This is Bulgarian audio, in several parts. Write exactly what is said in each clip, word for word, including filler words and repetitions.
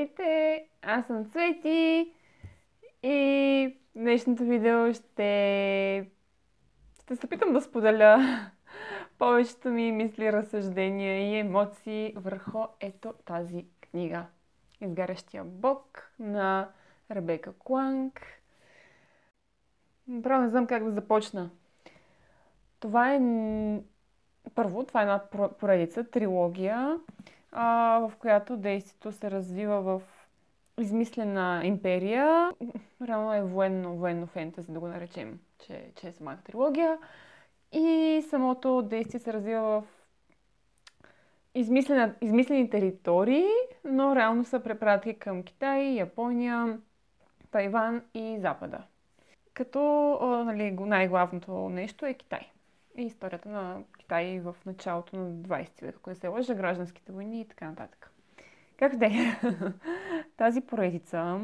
Здравейте, аз съм Цвети и в днешното видео ще, ще се опитам да споделя повечето ми мисли, разсъждения и емоции върху ето тази книга. Изгарящия бог на Ребека Кланг. Право не знам как да започна. Това е... Първо, това е една поредица, трилогия, а, в която действието се развива в измислена империя. Реално е военно, военно фентази, да го наречем, че, че е самата трилогия. И самото действие се развива в измислена, измислени територии, но реално са препратки към Китай, Япония, Тайван и Запада. Като нали, най-главното нещо е Китай. И историята на Китай в началото на двайсети век, ако не се лъжа, гражданските войни и така нататък. Как да е? Тази поредица,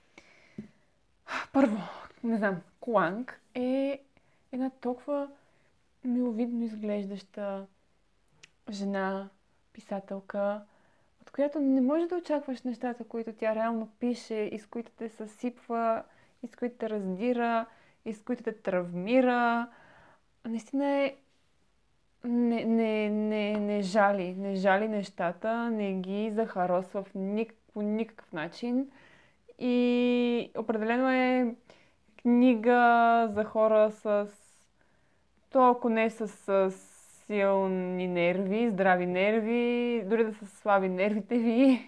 първо, не знам, Кланг е една толкова миловидно изглеждаща жена, писателка, от която не можеш да очакваш нещата, които тя реално пише, и с които те съсипва, и с които те раздира, и с които те травмира. Наистина е не, не, не, не жали, не жали нещата, не ги захаросва в ник, по никакъв начин. И определено е книга за хора с, то ако не с, с силни нерви, здрави нерви, дори да са слаби нервите ви,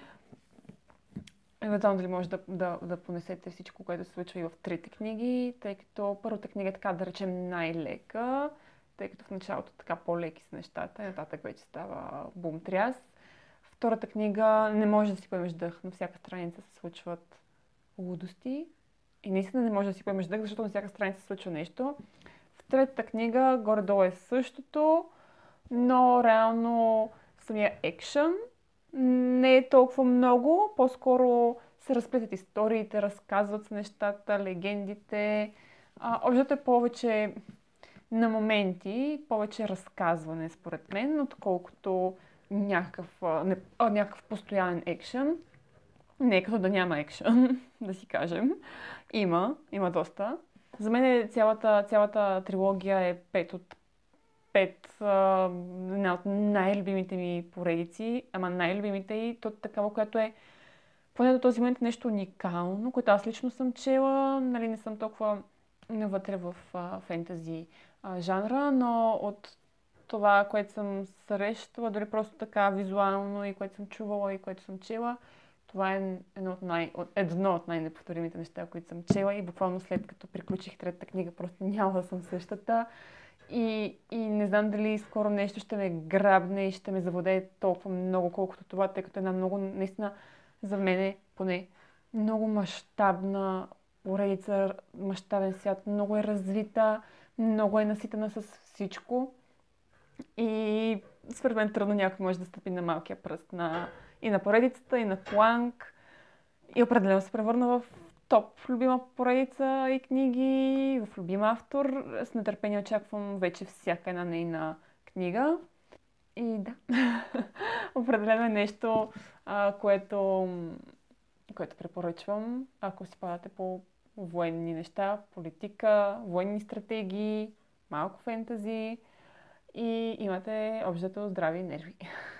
евентуално дали може да, да, да понесете всичко, което се случва и в трите книги, тъй като първата книга е така да речем най-лека, тъй като в началото така по-леки са нещата, и нататък вече става бум-тряс. Втората книга не може да си поемеш дъх, на всяка страница се случват лудости и наистина не може да си поемеш дъх, защото на всяка страница се случва нещо. В третата книга горе-долу е същото, но реално самия екшън не е толкова много, по-скоро се разплетят историите, разказват се нещата, легендите. Общото е повече на моменти, повече разказване според мен, отколкото някакъв, не, а, някакъв постоянен екшън. Не е като да няма екшън, да си кажем. Има, има доста. За мен цялата, цялата трилогия е пет от пет, една от най-любимите ми поредици, ама най-любимите и то такава, която е поне до този момент нещо уникално, което аз лично съм чела, нали не съм толкова навътре в а, фентази а, жанра, но от това, което съм срещала, дори просто така визуално и което съм чувала и което съм чела, това е едно от, най, едно от най-неповторимите неща, които съм чела и буквално след като приключих третата книга, просто няма да съм същата. И, и не знам дали скоро нещо ще ме грабне и ще ме завладее толкова много, колкото това, тъй като е една много, наистина, за мен поне, много мащабна поредица, мащабен свят, много е развита, много е наситена с всичко. И според мен трудно някой може да стъпи на малкия пръст на, и на поредицата, и на Кланг. И определено се превърна в топ любима поредица и книги, в любим автор. С нетърпение очаквам вече всяка една нейна книга. И да, определено е нещо, а, което, което препоръчвам, ако си падате по военни неща, политика, военни стратегии, малко фентази и имате общото здрави нерви.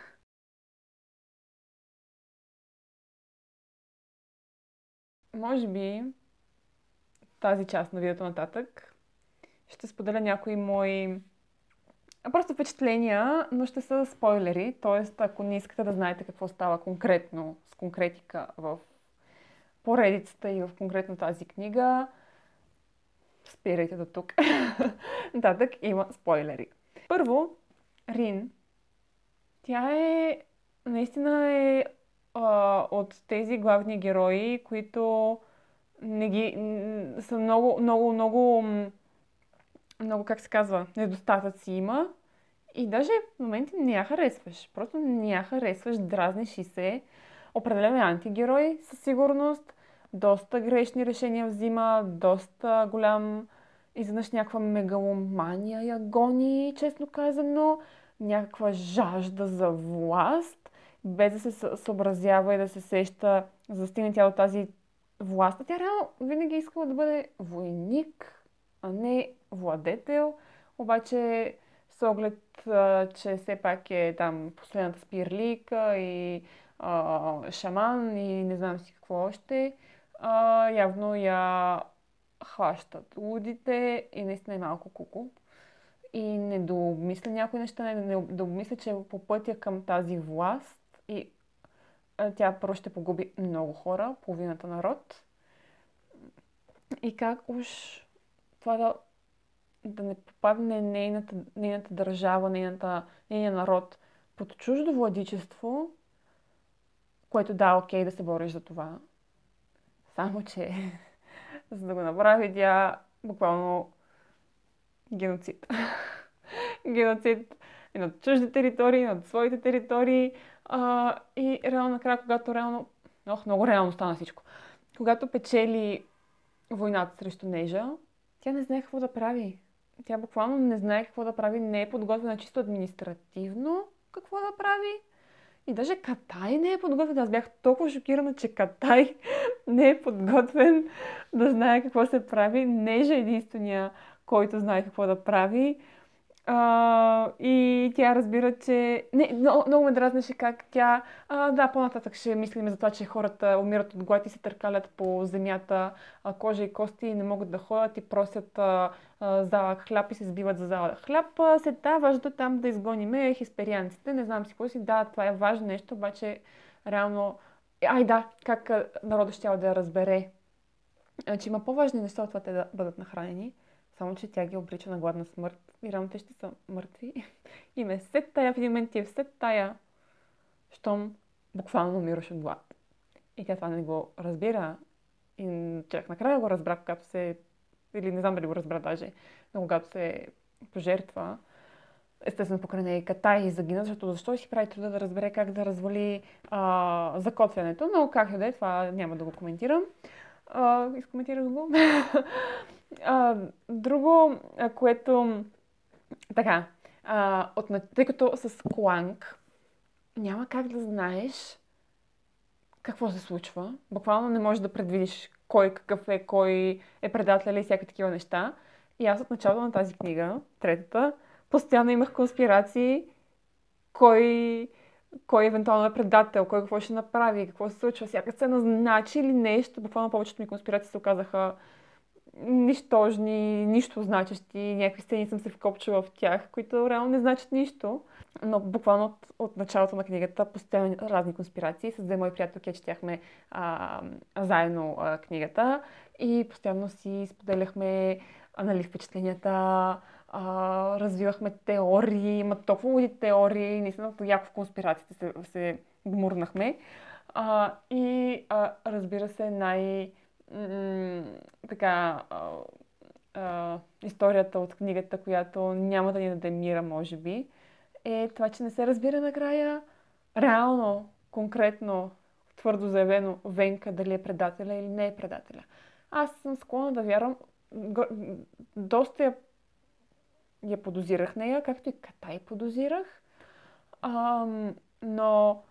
Може би тази част на видеото нататък ще споделя някои мои просто впечатления, но ще са спойлери, т.е. ако не искате да знаете какво става конкретно с конкретика в поредицата и в конкретно тази книга, спирайте до тук. Нататък има спойлери. Първо, Рин. Тя е, наистина е а, от тези главни герои, които не ги, н- са много, много, много, много, как се казва, недостатъци има. И даже в моменти не я харесваш. Просто не я харесваш, дразниш и се. Определено е антигерой със сигурност. Доста грешни решения взима, доста голям, изведнъж някаква мегаломания я гони, честно казано. Някаква жажда за власт. без да се съ- съобразява и да се сеща, за да стигне тя до тази власт. А тя реално винаги е искала да бъде войник, а не владетел. Обаче с оглед, а, че все пак е там последната спирлика и а, шаман и не знам си какво още, а, явно я хващат лудите и наистина е малко куку. И не дообмисля някои неща, не, не дообмисля, че е по пътя към тази власт и а, тя първо ще погуби много хора, половината народ. И как уж това да, да не попадне нейната, нейната държава, нейната, нейния народ под чуждо владичество, което да, окей да се бориш за това. Само, че за да го направи тя буквално геноцид. Геноцид и над чужди територии, и над своите територии. А, и реално накрая, когато реално... Ох, много реално стана всичко. Когато печели войната срещу Нежа, тя не знае какво да прави. Тя буквално не знае какво да прави, не е подготвена чисто административно какво да прави. И даже Катай не е подготвен. Аз бях толкова шокирана, че Катай не е подготвен да знае какво се прави. Нежа е единствения, който знае какво да прави. А, и тя разбира, че... Не, много, много ме дразнеше как тя... А, да, по-нататък ще мислим за това, че хората умират от глад и се търкалят по земята, а, кожа и кости и не могат да ходят и просят а, а, за хляб и се сбиват за за хляб. А, се да, важно там да изгониме хисперианците. Не знам си какво си. Да, това е важно нещо, обаче реално... Ай да, как а, народът ще да я разбере, а, че има по-важни неща от това те да бъдат нахранени. Само, че тя ги обрича на гладна смърт и реално те ще са мъртви. И ме се тая в един момент ти е все тая, щом буквално умираш от глад. И тя това не го разбира. И чак накрая го разбра, когато се... Или не знам дали го разбра даже, но когато се пожертва. Естествено, покрай нея и Катай и загина, защото защо си прави труда да разбере как да развали а, закотвянето. Но как да е, това няма да го коментирам. А, изкоментирах го. а, друго, а, което така, а, от, тъй като с Кланг няма как да знаеш какво се случва. Буквално не можеш да предвидиш кой какъв е, кой е предател и всякакви такива неща. И аз от началото на тази книга, третата, постоянно имах конспирации, кой, кой евентуално е предател, кой какво ще направи, какво се случва, всяка сцена значи или нещо. Буквално повечето ми конспирации се оказаха нищожни, нищо значещи, някакви сцени съм се вкопчила в тях, които реално не значат нищо. Но буквално от, от началото на книгата постоянно разни конспирации. С две мои приятелки четяхме а, заедно а, книгата и постоянно си споделяхме а, нали, впечатленията, а, развивахме теории, има толкова луди теории, наистина яко в конспирациите се, се гмурнахме. А, и а, разбира се, най- м- така, а, а, историята от книгата, която няма да ни даде мира, може би, е това, че не се разбира накрая реално, конкретно, твърдо заявено Венка дали е предателя или не е предателя. Аз съм склонна да вярвам, доста я, я подозирах нея, както и Катай подозирах, Ам, но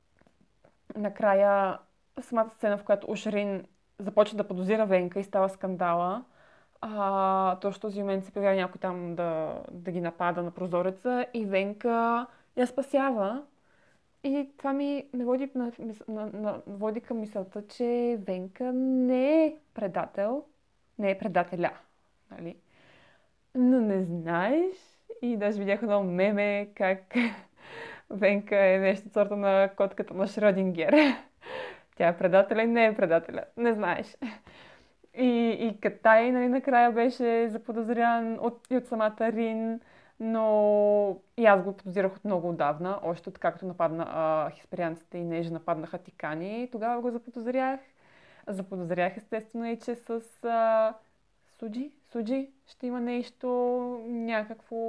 накрая самата сцена, в която Ушерин започва да подозира Венка и става скандала, а, точно в този момент се появява някой там да, да ги напада на прозореца и Венка я спасява. И това ми ме води, на, на, на, води към мисълта, че Венка не е предател, не е предателя, нали? Но не знаеш и даже видях едно меме как Венка е нещо от сорта на котката на Шродингер. Тя е предателя и не е предателя. Не знаеш. И, и Катай, нали, накрая беше заподозрян от, и от самата Рин, но и аз го подозирах от много отдавна, още от както нападна а, хисперианците и Нежа нападнаха Тикани. Тогава го заподозрях. Заподозрях естествено и, че с а, Суджи, Суджи ще има нещо, някакво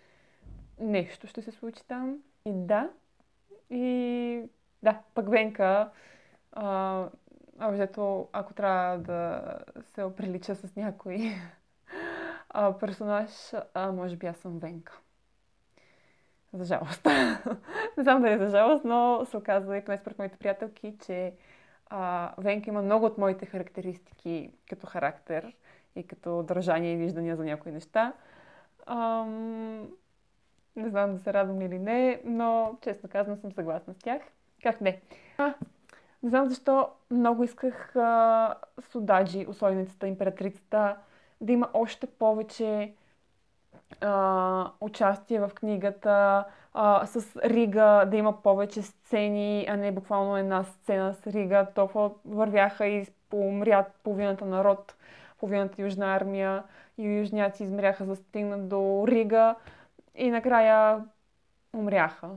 нещо ще се случи там. И да, и да, пък Венка, а, общо, ако трябва да се оприлича с някой а, персонаж, а, може би аз съм Венка. За жалост. Не знам дали за жалост, но се оказа и поне според моите приятелки, че а, Венка има много от моите характеристики като характер и като държание и виждания за някои неща. Ам, не знам да се радвам или не, но честно казано съм съгласна с тях. Как не? А, не знам защо много исках а, Судаджи, усойницата, императрицата, да има още повече а, участие в книгата, а, с Рига да има повече сцени, а не буквално една сцена с Рига. Толкова вървяха и умрят половината народ, половината южна армия и южняци измряха за да стигнат до Рига и накрая умряха.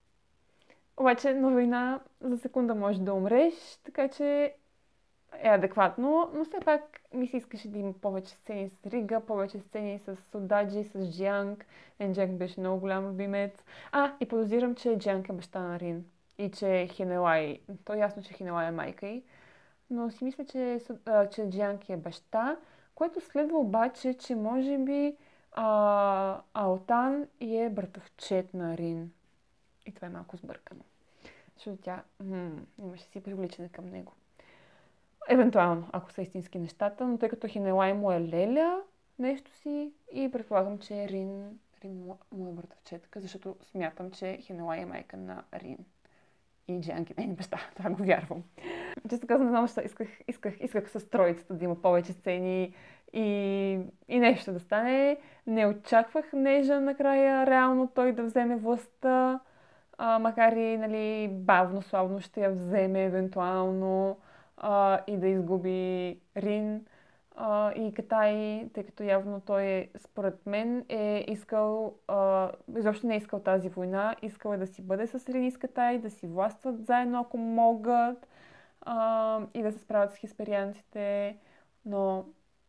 Обаче на война за секунда можеш да умреш, така че е адекватно, но все пак ми се искаше да има повече сцени с Рига, повече сцени с Судаджи, с Джианг. Ен Джианг беше много голям любимец. А, и подозирам, че Джианг е баща на Рин. И че Хинелай, то е ясно, че Хинелай е майка й, но си мисля, че, а, че Джианг е баща, което следва обаче, че може би а, Алтан и е братовчет на Рин. И това е малко сбъркано. Защото тя м- имаше си привличане към него. Евентуално, ако са истински нещата, но тъй като Хинелай му е леля нещо си и предполагам, че Рин, Рин му е братовчетка, защото смятам, че Хинелай е майка на Рин. И Джианг е нейн баща, това го вярвам. Често казвам, не знам защо исках, исках, исках с троицата да има повече сцени и, и нещо да стане. Не очаквах Нежа накрая реално той да вземе властта, а, макар и нали, бавно, славно ще я вземе евентуално. Uh, и да изгуби Рин uh, и Катай, тъй като явно той е, според мен, е искал, uh, изобщо не е искал тази война, искал е да си бъде с Рин и с Катай, да си властват заедно, ако могат, uh, и да се справят с хисперианците, но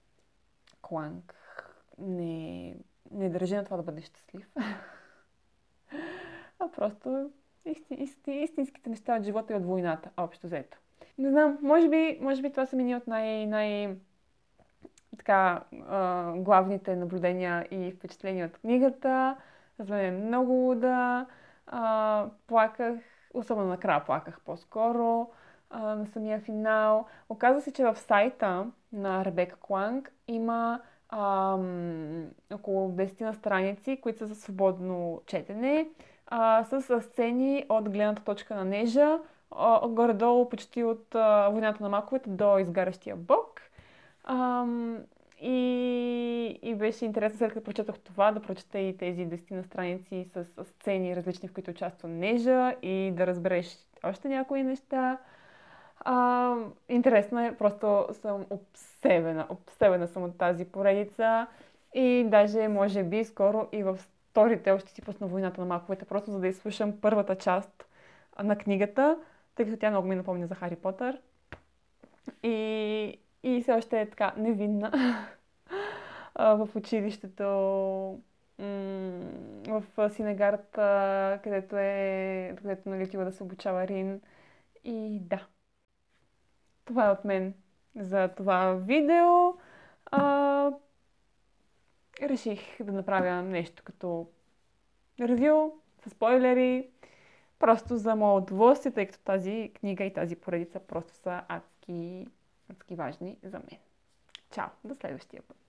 Кланг не, не държи на това да бъде щастлив, а просто исти, исти, истинските неща от живота и от войната, общо взето. Не знам, може би, може би това са мини от най- най- така, а, главните наблюдения и впечатления от книгата. За мен е много луда. А, плаках, особено накрая плаках по-скоро а, на самия финал. Оказва се, че в сайта на Ребека Кланг има ам, около десет на страници, които са за свободно четене, а, с сцени от гледната точка на Нежа, горе-долу почти от а, войната на маковете до изгарящия бог. Ам, и, и беше интересно, след като прочетох това, да прочета и тези десет на страници с, с сцени различни, в които участва Нежа и да разбереш още някои неща. А, интересно е, просто съм обсебена. Обсебена съм от тази поредица и даже може би скоро и в Storytel ще си пусна войната на маковете, просто за да изслушам първата част на книгата, тъй като тя много ми напомня за Хари Потър. И, и все още е така невинна в училището, в Синегард, където е, където нали отива да се обучава Рин. И да, това е от мен за това видео. А, реших да направя нещо като ревю, с спойлери, просто за мое удоволствие, тъй като тази книга и тази поредица просто са адски, адски важни за мен. Чао! До следващия път!